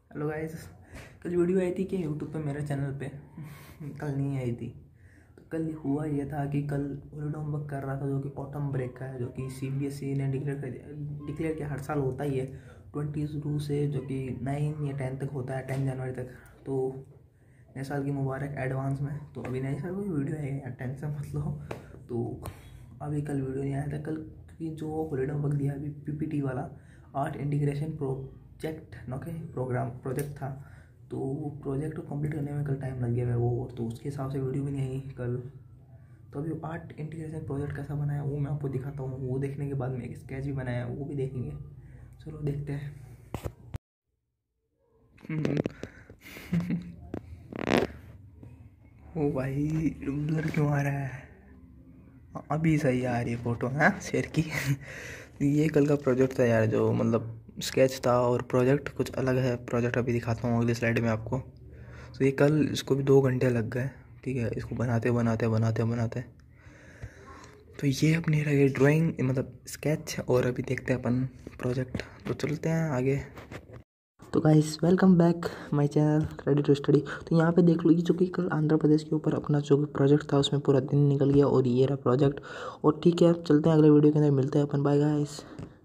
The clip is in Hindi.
Hello guys. कल वीडियो आई थी कि यूट्यूब पे मेरे चैनल पे कल नहीं आई थी। तो कल हुआ ये था कि कल हॉलीडे होमवर्क कर रहा था जो कि ऑटम ब्रेक का है, जो कि CBSE ने डिक्लेयर किया। हर साल होता ही है 22 से, जो कि 9 या 10 तक होता है, 10 जनवरी तक। तो नए साल की मुबारक एडवांस में। तो अभी नए साल की वीडियो आएगी यार, टेंशन मत लो। तो अभी कल वीडियो नहीं आया था। कल की जो हॉलीडे होमवर्क दिया अभी PPT वाला आर्ट इंटीग्रेशन प्रोजेक्ट प्रोजेक्ट था। तो वो प्रोजेक्ट को कंप्लीट करने में कल टाइम लग गया है वो, तो उसके हिसाब से वीडियो भी नहीं आई कल। तो अभी आर्ट इंटीग्रेशन प्रोजेक्ट कैसा बनाया वो मैं आपको दिखाता हूँ। वो देखने के बाद में एक स्केच भी बनाया वो भी देखेंगे। चलो देखते हैं। ओ भाई, ब्लर क्यों आ रहा है? अभी सही आ रही है फोटो, हाँ शेयर की। ये कल का प्रोजेक्ट था यार, जो मतलब स्केच था और प्रोजेक्ट कुछ अलग है। प्रोजेक्ट अभी दिखाता हूँ अगली स्लाइड में आपको। तो ये कल इसको भी 2 घंटे लग गए, ठीक है, इसको बनाते बनाते बनाते बनाते। तो ये अपनी रह गई ड्राइंग, मतलब स्केच। और अभी देखते हैं अपन प्रोजेक्ट। तो चलते हैं आगे। तो guys, welcome back my channel ready to study. तो यहाँ पे देख लो, ये जो कि कल आंध्र प्रदेश के ऊपर अपना जो प्रोजेक्ट था उसमें पूरा दिन निकल गया और ये रहा प्रोजेक्ट। और ठीक है, चलते हैं अगले वीडियो के अंदर, मिलते हैं अपन। Bye guys.